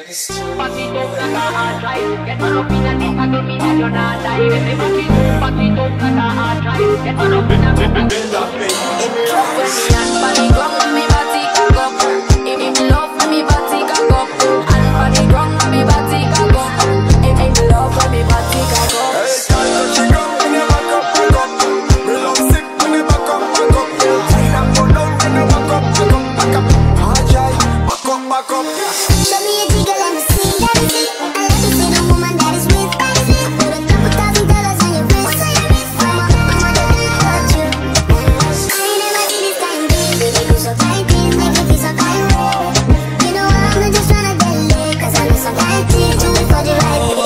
Pasito naka-atry, get man up in a dick, I don't mean that you're not dying. Everybody do pasito naka-atry, get man up in a dick, I don't mean that you're not dying. If you love when me and body gong, me body cock up. If you love when me body cock up, and body gong, me body cock up. If you love when me body cock up. Hey, girl, don't you go when you back up, back up. Me love sick when you back up, back up. Clean and go down when you back up, back up, back up. Hard drive, back up, back up. Show me a jiggle, let me see, let me see. I love to see the woman that is with fantasy. Put a couple $1,000 on your wrist. What's on your wrist? Mama, don't hurt you. I ain't never seen this kind of beat. Make you so tight, please, make me feel so kind of. You know I'm not just tryna get lit, 'cause I know some kind of things do it for the right thing.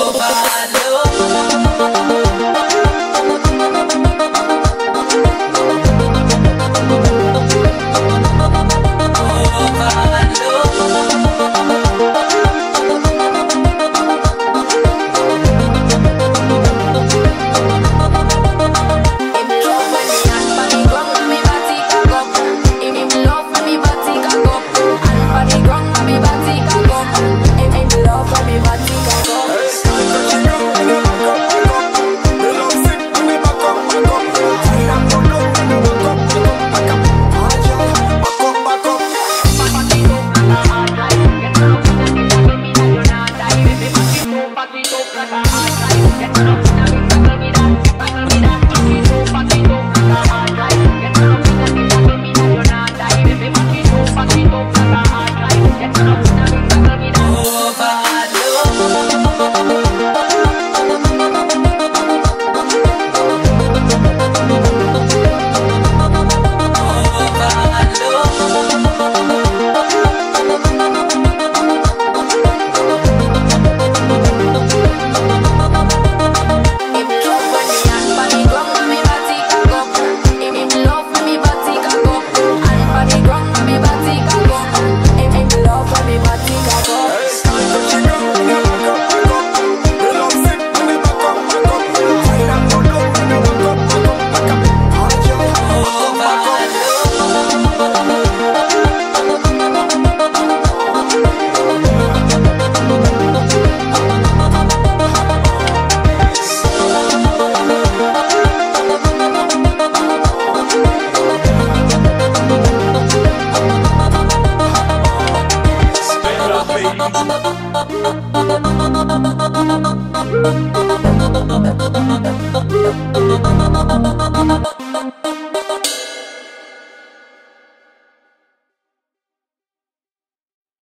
Baby.